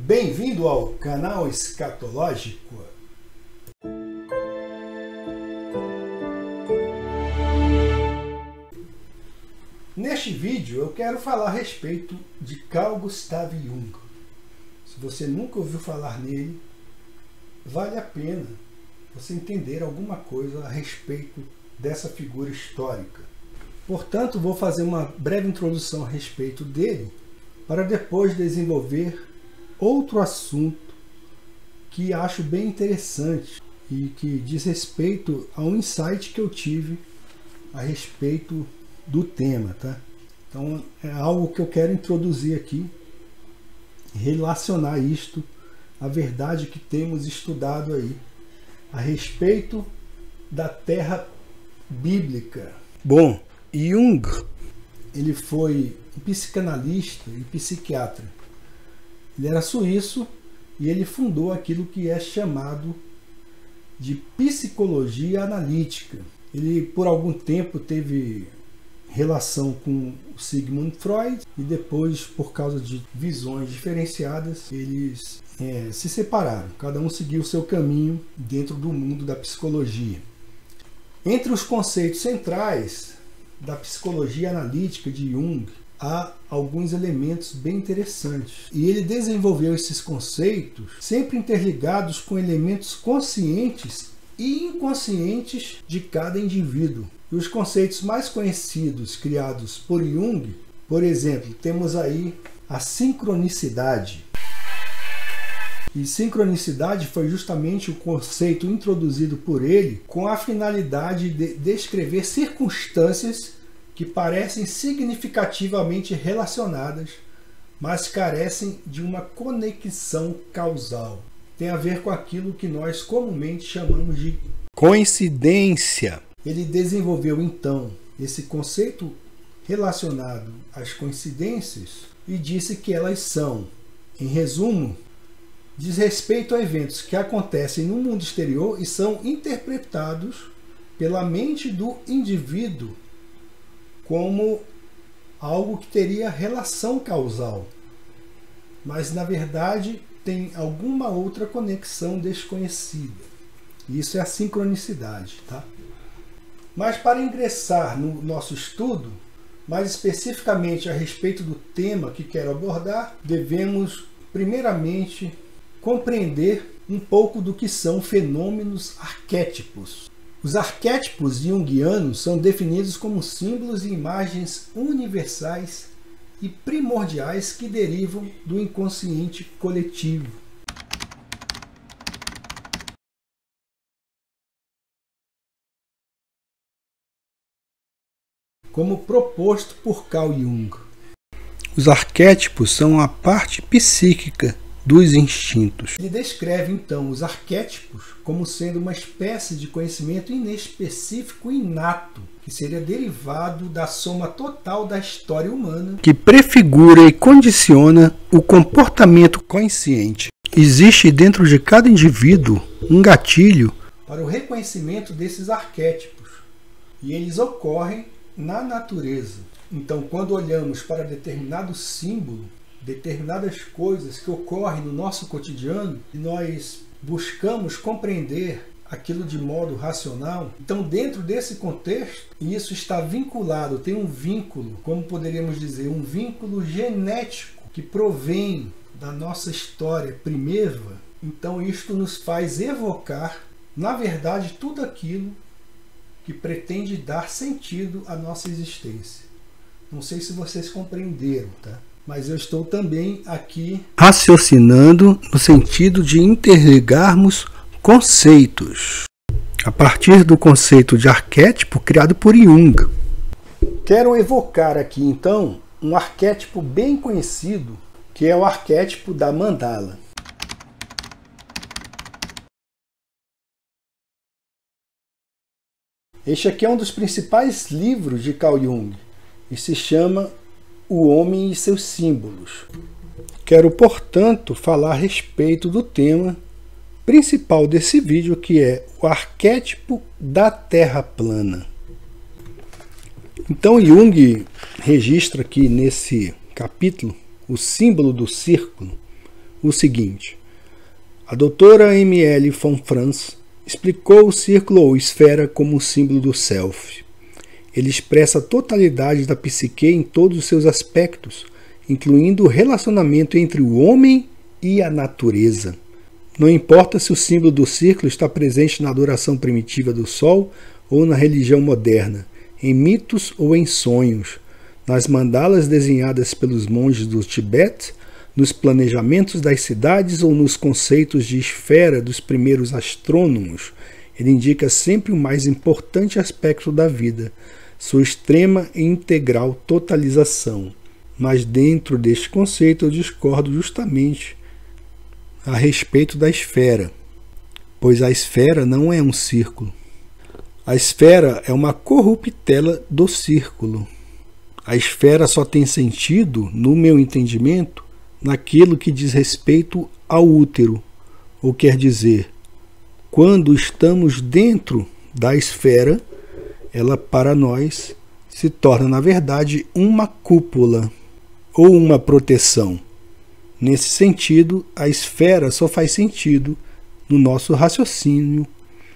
Bem-vindo ao canal Escatológico. Neste vídeo eu quero falar a respeito de Carl Gustav Jung. Se você nunca ouviu falar nele, vale a pena você entender alguma coisa a respeito dessa figura histórica. Portanto, vou fazer uma breve introdução a respeito dele, para depois desenvolver outro assunto que acho bem interessante e que diz respeito a um insight que eu tive a respeito do tema, tá? Então é algo que eu quero introduzir aqui, relacionar isto à verdade que temos estudado aí a respeito da terra bíblica. Bom, Jung, ele foi um psicanalista e psiquiatra. Ele era suíço e ele fundou aquilo que é chamado de psicologia analítica. Ele por algum tempo teve relação com o Sigmund Freud e depois, por causa de visões diferenciadas, eles se separaram. Cada um seguiu o seu caminho dentro do mundo da psicologia. Entre os conceitos centrais da psicologia analítica de Jung, há alguns elementos bem interessantes. E ele desenvolveu esses conceitos sempre interligados com elementos conscientes e inconscientes de cada indivíduo. E os conceitos mais conhecidos criados por Jung, por exemplo, temos aí a sincronicidade. E sincronicidade foi justamente o conceito introduzido por ele com a finalidade de descrever circunstâncias que parecem significativamente relacionadas, mas carecem de uma conexão causal. Tem a ver com aquilo que nós comumente chamamos de coincidência. Ele desenvolveu então esse conceito relacionado às coincidências e disse que elas são, em resumo, diz respeito a eventos que acontecem no mundo exterior e são interpretados pela mente do indivíduo como algo que teria relação causal, mas na verdade tem alguma outra conexão desconhecida. Isso é a sincronicidade, tá? Mas para ingressar no nosso estudo, mais especificamente a respeito do tema que quero abordar, devemos primeiramente compreender um pouco do que são fenômenos arquétipos. Os arquétipos junguianos são definidos como símbolos e imagens universais e primordiais que derivam do inconsciente coletivo. Como proposto por Carl Jung. Os arquétipos são a parte psíquica dos instintos. Ele descreve então os arquétipos como sendo uma espécie de conhecimento inespecífico e inato, que seria derivado da soma total da história humana, que prefigura e condiciona o comportamento consciente. Existe dentro de cada indivíduo um gatilho para o reconhecimento desses arquétipos, e eles ocorrem na natureza. Então, quando olhamos para determinado símbolo, determinadas coisas que ocorrem no nosso cotidiano e nós buscamos compreender aquilo de modo racional, então dentro desse contexto, isso está vinculado, tem um vínculo, como poderíamos dizer, um vínculo genético que provém da nossa história primeva. Então isto nos faz evocar, na verdade, tudo aquilo que pretende dar sentido à nossa existência. Não sei se vocês compreenderam, tá? Mas eu estou também aqui raciocinando no sentido de interligarmos conceitos, a partir do conceito de arquétipo criado por Jung. Quero evocar aqui então um arquétipo bem conhecido, que é o arquétipo da mandala. Este aqui é um dos principais livros de Carl Jung e se chama O Homem e seus Símbolos. Quero, portanto, falar a respeito do tema principal desse vídeo, que é o arquétipo da Terra plana. Então Jung registra aqui nesse capítulo o símbolo do círculo o seguinte: a doutora M.L. von Franz explicou o círculo ou esfera como o símbolo do self. Ele expressa a totalidade da psique em todos os seus aspectos, incluindo o relacionamento entre o homem e a natureza. Não importa se o símbolo do círculo está presente na adoração primitiva do sol ou na religião moderna, em mitos ou em sonhos, nas mandalas desenhadas pelos monges do Tibete, nos planejamentos das cidades ou nos conceitos de esfera dos primeiros astrônomos, ele indica sempre o mais importante aspecto da vida, sua extrema e integral totalização. Mas dentro deste conceito eu discordo justamente a respeito da esfera, pois a esfera não é um círculo. A esfera é uma corruptela do círculo. A esfera só tem sentido, no meu entendimento, naquilo que diz respeito ao útero, ou quer dizer, quando estamos dentro da esfera, ela para nós se torna, na verdade, uma cúpula ou uma proteção. Nesse sentido, a esfera só faz sentido no nosso raciocínio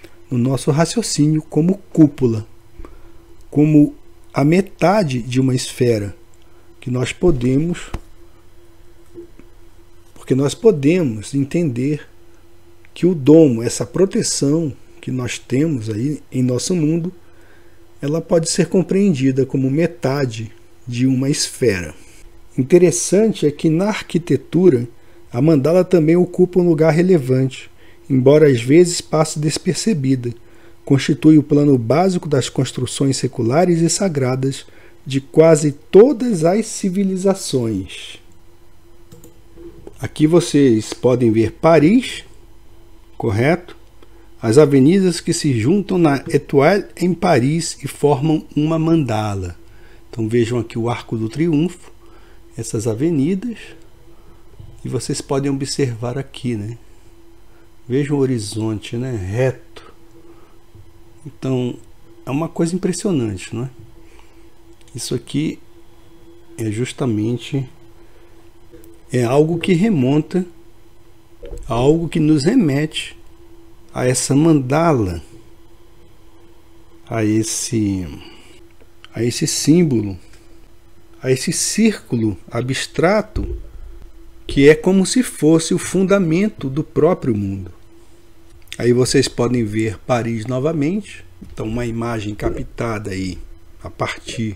como cúpula, como a metade de uma esfera, que nós podemos entender que o domo, essa proteção que nós temos aí em nosso mundo, ela pode ser compreendida como metade de uma esfera. Interessante é que na arquitetura a mandala também ocupa um lugar relevante, embora às vezes passe despercebida. Constitui o plano básico das construções seculares e sagradas de quase todas as civilizações. Aqui vocês podem ver Paris, correto? As avenidas que se juntam na Étoile em Paris e formam uma mandala. Então vejam aqui o Arco do Triunfo, essas avenidas, e vocês podem observar aqui, né? Vejam o horizonte, né? Reto. Então é uma coisa impressionante, não é? Isso aqui é justamente algo que remonta a algo que nos remete a essa mandala, a esse símbolo, a esse círculo abstrato que é como se fosse o fundamento do próprio mundo. Aí vocês podem ver Paris novamente. Então uma imagem captada aí a partir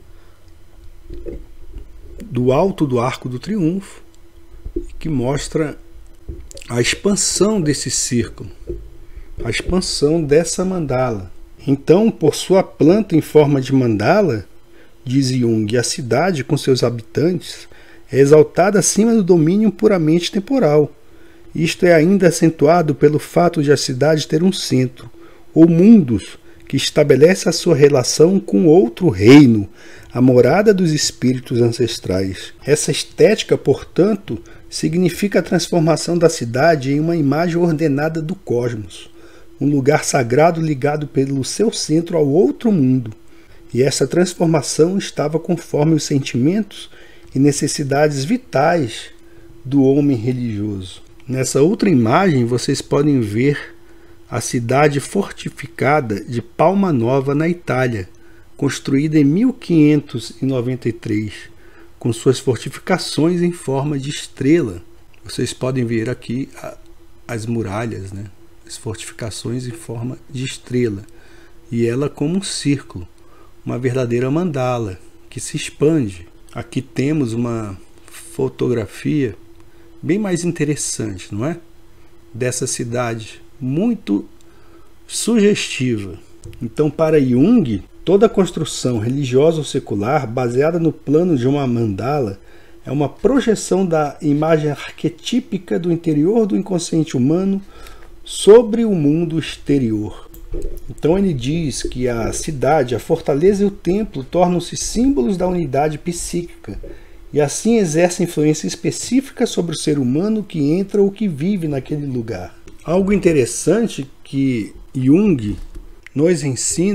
do alto do Arco do Triunfo, que mostra a expansão desse círculo, a expansão dessa mandala. Então, por sua planta em forma de mandala, diz Jung, a cidade com seus habitantes é exaltada acima do domínio puramente temporal. Isto é ainda acentuado pelo fato de a cidade ter um centro, ou mundus, que estabelece a sua relação com outro reino, a morada dos espíritos ancestrais. Essa estética, portanto, significa a transformação da cidade em uma imagem ordenada do cosmos, um lugar sagrado ligado pelo seu centro ao outro mundo. E essa transformação estava conforme os sentimentos e necessidades vitais do homem religioso. Nessa outra imagem vocês podem ver a cidade fortificada de Palma Nova, na Itália, construída em 1593, com suas fortificações em forma de estrela. Vocês podem ver aqui as muralhas, né? As fortificações em forma de estrela, e ela como um círculo, uma verdadeira mandala que se expande. Aqui temos uma fotografia bem mais interessante, não é? Dessa cidade, muito sugestiva. Então, para Jung, toda construção religiosa ou secular baseada no plano de uma mandala é uma projeção da imagem arquetípica do interior do inconsciente humano sobre o mundo exterior. Então ele diz que a cidade, a fortaleza e o templo tornam-se símbolos da unidade psíquica e assim exercem influência específica sobre o ser humano que entra ou que vive naquele lugar. Algo interessante que Jung nos ensina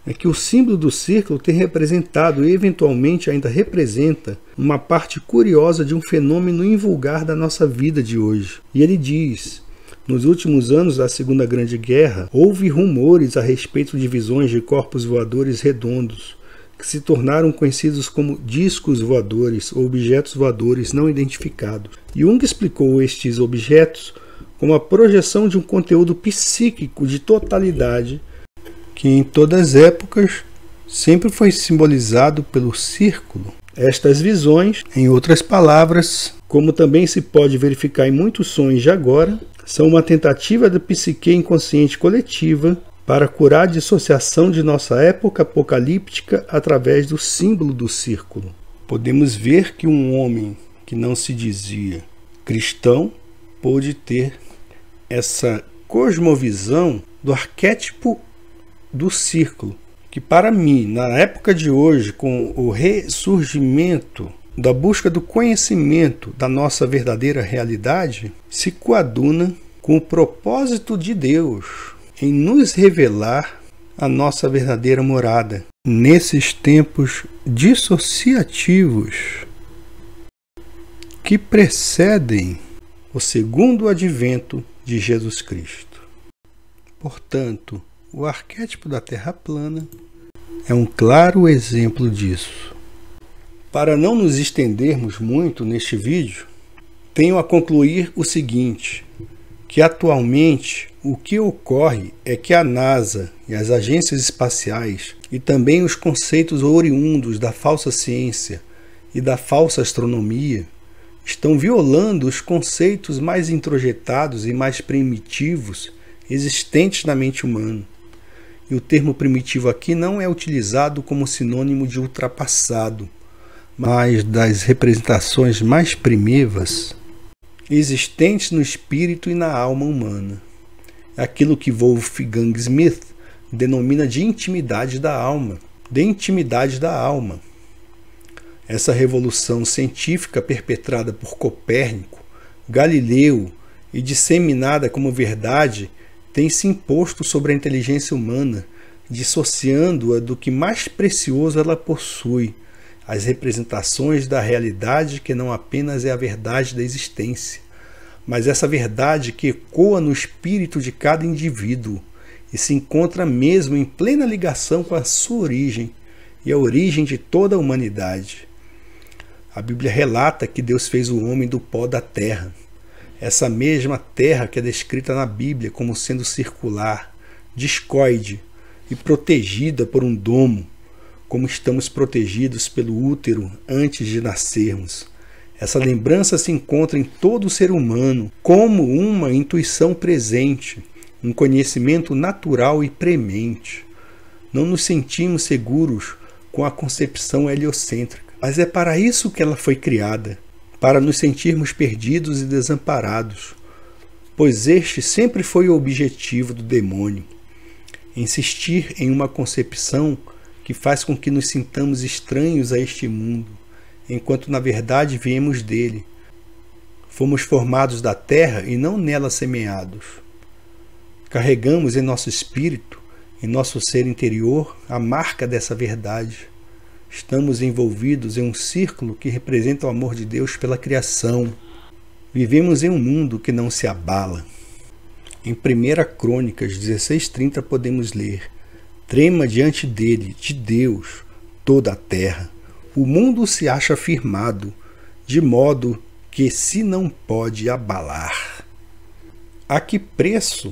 é que o símbolo do círculo tem representado e eventualmente ainda representa uma parte curiosa de um fenômeno invulgar da nossa vida de hoje. E ele diz: nos últimos anos da Segunda Grande Guerra, houve rumores a respeito de visões de corpos voadores redondos, que se tornaram conhecidos como discos voadores ou objetos voadores não identificados. Jung explicou estes objetos como a projeção de um conteúdo psíquico de totalidade que em todas as épocas sempre foi simbolizado pelo círculo. Estas visões, em outras palavras, como também se pode verificar em muitos sonhos de agora, são uma tentativa da psique inconsciente coletiva para curar a dissociação de nossa época apocalíptica através do símbolo do círculo. Podemos ver que um homem que não se dizia cristão pôde ter essa cosmovisão do arquétipo do círculo, que para mim, na época de hoje, com o ressurgimento da busca do conhecimento da nossa verdadeira realidade, se coaduna com o propósito de Deus em nos revelar a nossa verdadeira morada nesses tempos dissociativos que precedem o segundo advento de Jesus Cristo. Portanto, o arquétipo da Terra plana é um claro exemplo disso. Para não nos estendermos muito neste vídeo, tenho a concluir o seguinte, que atualmente o que ocorre é que a NASA e as agências espaciais e também os conceitos oriundos da falsa ciência e da falsa astronomia estão violando os conceitos mais introjetados e mais primitivos existentes na mente humana. E o termo primitivo aqui não é utilizado como sinônimo de ultrapassado, mas das representações mais primevas existentes no espírito e na alma humana. Aquilo que Wolfgang Smith denomina de intimidade da alma, Essa revolução científica perpetrada por Copérnico, Galileu e disseminada como verdade tem se imposto sobre a inteligência humana, dissociando-a do que mais precioso ela possui, as representações da realidade que não apenas é a verdade da existência, mas essa verdade que ecoa no espírito de cada indivíduo e se encontra mesmo em plena ligação com a sua origem e a origem de toda a humanidade. A Bíblia relata que Deus fez o homem do pó da terra. Essa mesma terra que é descrita na Bíblia como sendo circular, discoide e protegida por um domo, como estamos protegidos pelo útero antes de nascermos. Essa lembrança se encontra em todo ser humano como uma intuição presente, um conhecimento natural e premente. Não nos sentimos seguros com a concepção heliocêntrica, mas é para isso que ela foi criada, para nos sentirmos perdidos e desamparados, pois este sempre foi o objetivo do demônio, insistir em uma concepção que faz com que nos sintamos estranhos a este mundo, enquanto na verdade viemos dele. Fomos formados da terra e não nela semeados. Carregamos em nosso espírito, em nosso ser interior, a marca dessa verdade. Estamos envolvidos em um círculo que representa o amor de Deus pela criação. Vivemos em um mundo que não se abala. Em 1 Crônicas 16:30 podemos ler: trema diante dele, de Deus, toda a terra. O mundo se acha firmado, de modo que se não pode abalar. A que preço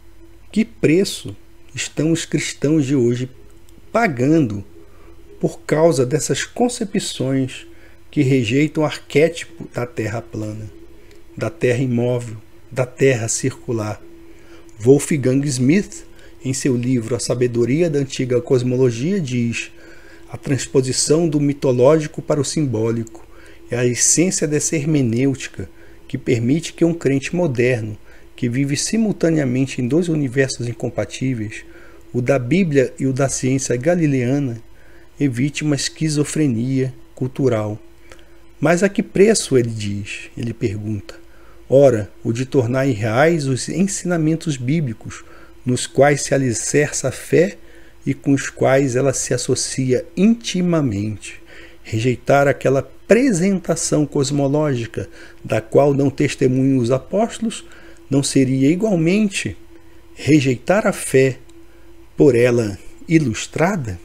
estão os cristãos de hoje pagando por causa dessas concepções que rejeitam o arquétipo da terra plana, da terra imóvel, da terra circular? Wolfgang Smith, em seu livro A Sabedoria da Antiga Cosmologia, diz: a transposição do mitológico para o simbólico é a essência dessa hermenêutica que permite que um crente moderno, que vive simultaneamente em dois universos incompatíveis, o da Bíblia e o da ciência galileana, evite uma esquizofrenia cultural. Mas a que preço, ele diz? Ele pergunta. Ora, o de tornar irreais os ensinamentos bíblicos, nos quais se alicerça a fé e com os quais ela se associa intimamente. Rejeitar aquela apresentação cosmológica da qual dão testemunho os apóstolos não seria igualmente rejeitar a fé por ela ilustrada?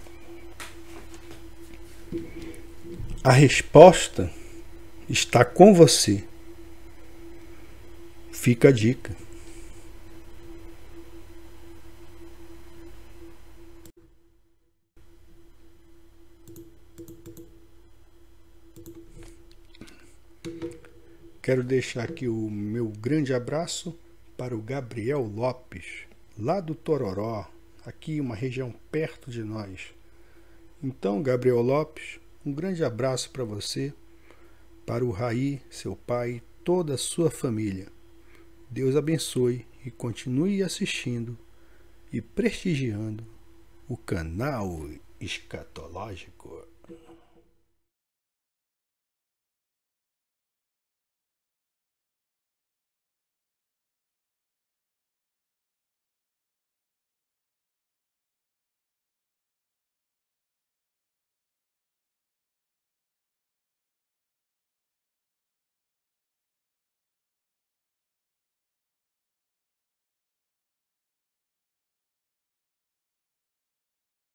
A resposta está com você. Fica a dica. Quero deixar aqui o meu grande abraço para o Gabriel Lopes, lá do Tororó, aqui uma região perto de nós. Então, Gabriel Lopes, um grande abraço para você, para o Raí, seu pai e toda a sua família. Deus abençoe e continue assistindo e prestigiando o canal escatológico.